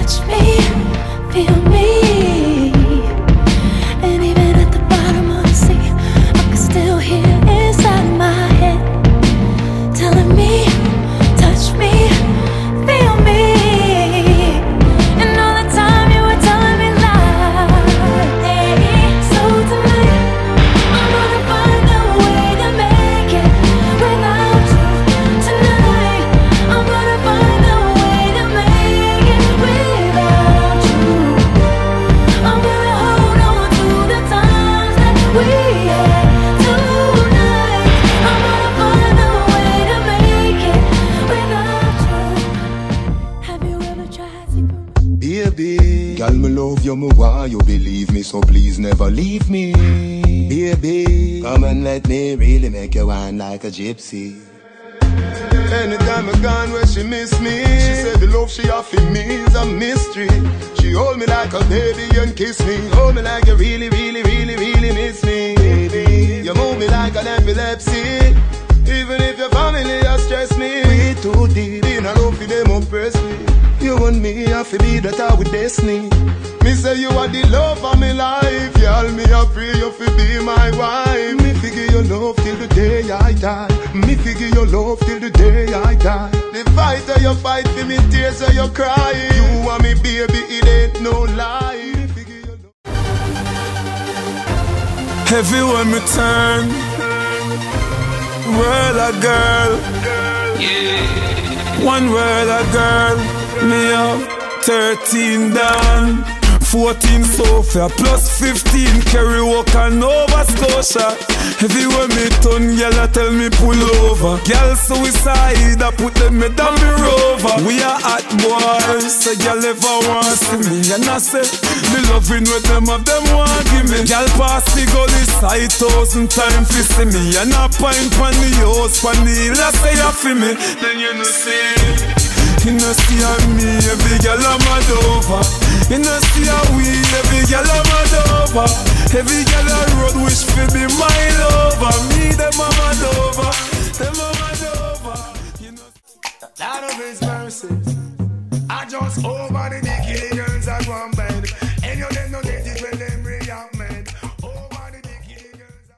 touch me, feel me. And even at the bottom of the sea, I can still hear inside my head telling me, touch me, feel me. And all the time you were telling me lies. So tonight I'm gonna find a way to make it without you. Tonight I'm gonna find a way to make it without you. I'm gonna hold on to the times that we had tonight. I'm gonna find a way to make it without you. Have you ever tried to? Baby, girl, me love you, me want you believe me, so please never leave me. Baby, come and let me really make you wine like a gypsy. Anytime I gone where she miss me, she said the love she offer me is a mystery. She hold me like a baby and kiss me, hold me like you really, really, really, really miss me. Baby, you move me like an epilepsy. Even if your family has stressed me, we too deep in a love for them oppress me. You and me have to be that our destiny. Me say you are the love of my life. Y'all me I pray you fi be my wife. Me figure your love till the day I die. Me figure your love till the day I die. The fight that you fight for me, tears that you cry. You and me baby, it ain't no lie. Me figure your love. Everywhere me turn, world a girl, one world a girl. Me have 13 down, 14 Sophia, plus 15 Kerry Walker, Nova Scotia. Everywhere me turn, girl a tell me pull over. Girl suicide, I put them me down me rover. We are hot boys, so girl ever want see me. And I say, me loving with them of them want give me. Girl pass the gully side 1,000 times to see me. And I pint pan the house, pan the hill, I say you feel me. Then you know see. You know see how me, every girl I'm mad over. You know see how we, every girl I'm mad over. Every girl I road wish for be my lover. Me them I'm mad over, them I'm mad over. You know, out of His mercies, I just over the